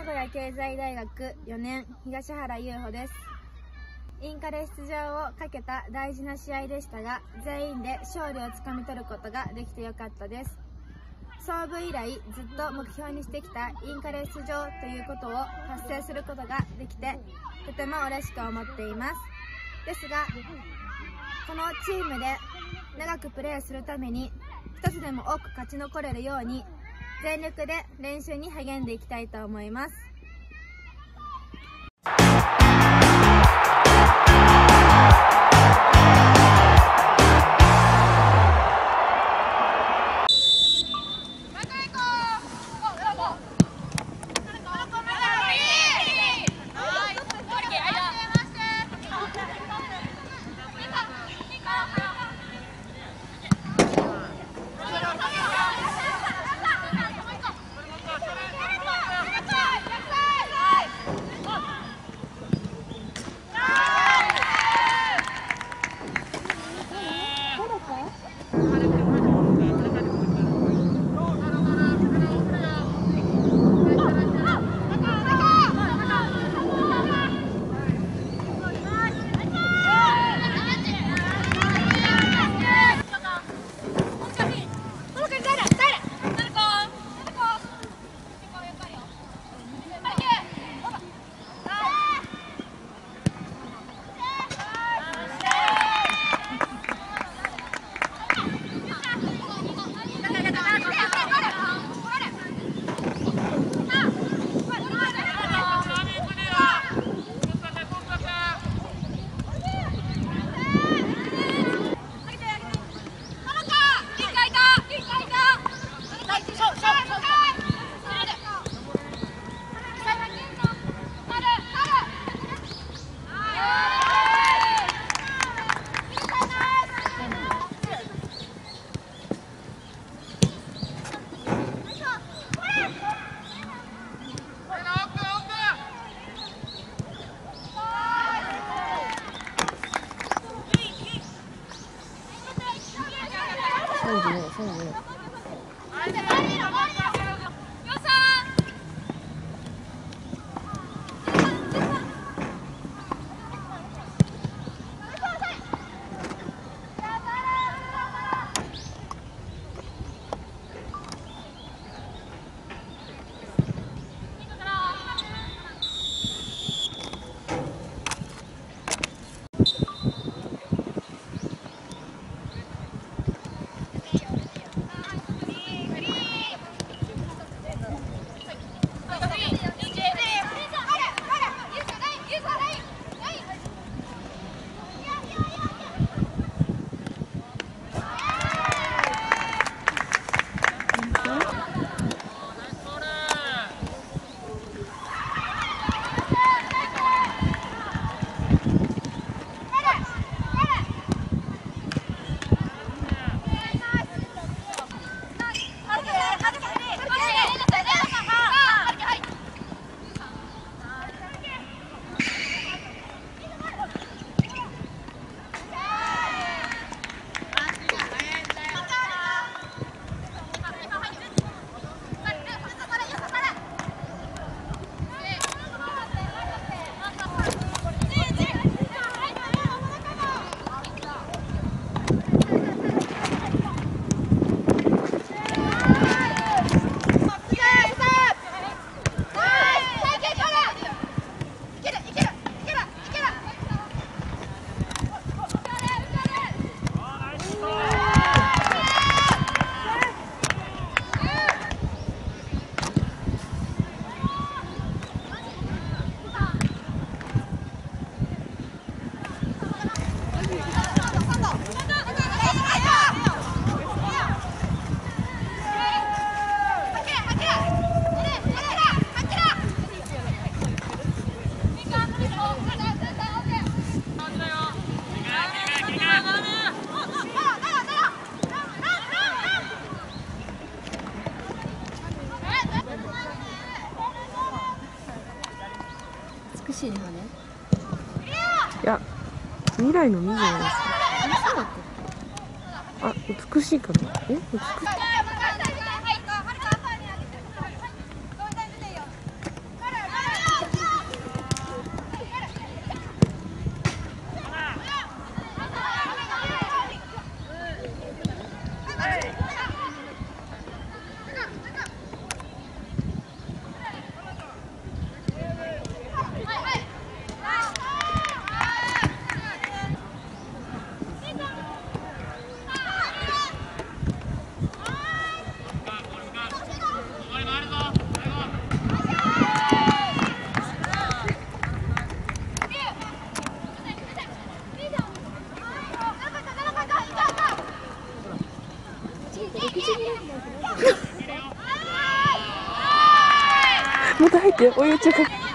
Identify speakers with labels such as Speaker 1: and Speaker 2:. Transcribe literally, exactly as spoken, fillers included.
Speaker 1: 古屋経済大学よねん東原優穂です。インカレ出場をかけた大事な試合でしたが、全員で勝利をつかみ取ることができてよかったです。創部以来ずっと目標にしてきたインカレ出場ということを達成することができて、とても嬉しく思っています。ですが、このチームで長くプレーするために一つでも多く勝ち残れるように全力で練習に励んでいきたいと思います。
Speaker 2: 美しいね、
Speaker 3: いや、未来の実じゃないですか。あ、美しいかな。え、美しい。 また入って、お湯ちゃう。